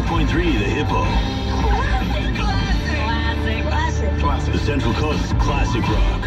102.3 The Hippo. Classic. The Central Coast's classic rock.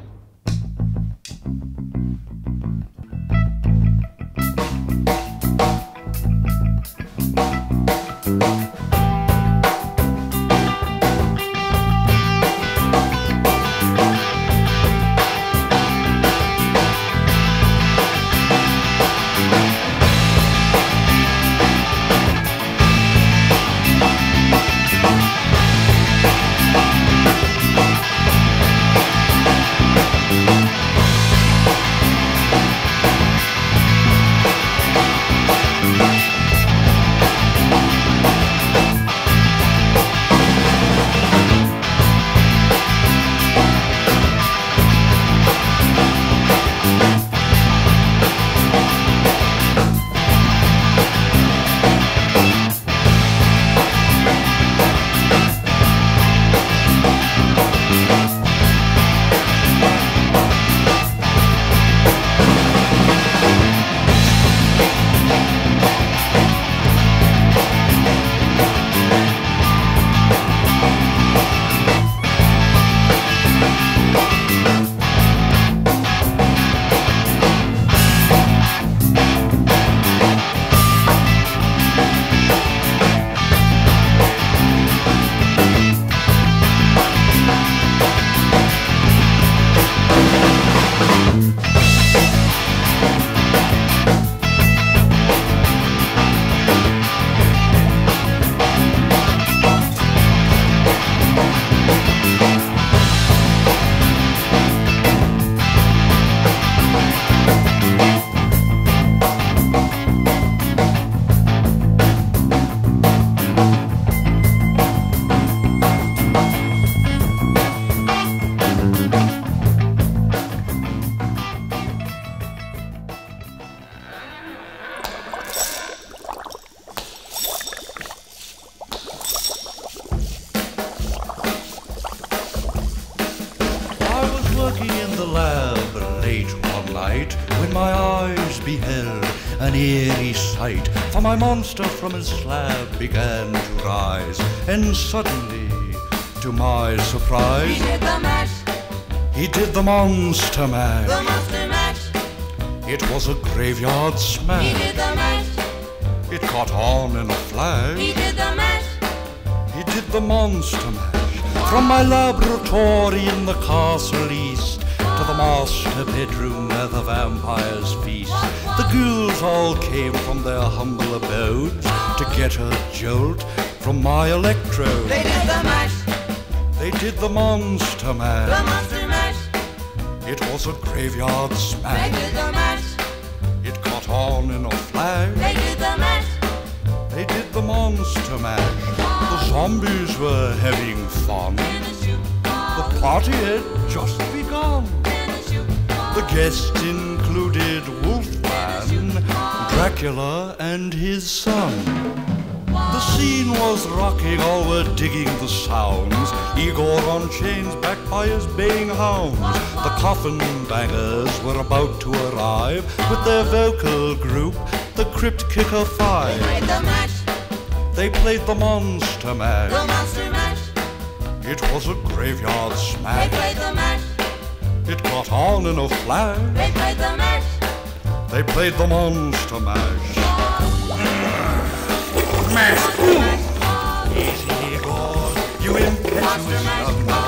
When my eyes beheld an eerie sight, for my monster from his slab began to rise, and suddenly, to my surprise, he did the mash. He did the monster mash. The monster mash. It was a graveyard smash. He did the mash. It caught on in a flash. He did the mash. He did the monster mash. From my laboratory in the castle east to the master bedroom where the vampires feast, the ghouls all came from their humble abodes to get a jolt from my electrode. They did the mash. They did the monster mash. The monster mash. It was a graveyard smash. They did the mash. It caught on in a flash. They did the mash. They did the monster mash. The zombies were having fun. The party had just begun. The guests included Wolfman, Dracula, and his son. The scene was rocking, all were digging the sounds. Igor on chains, backed by his baying hounds. The coffin bangers were about to arrive with their vocal group, the Crypt Kicker Five. They played the mash. They played the monster mash. The monster mash. It was a graveyard They smash. played the mash. It caught on in a flash. They played the mash. They played the monster mash. Mash. Easy, Igor, you impetuous young man.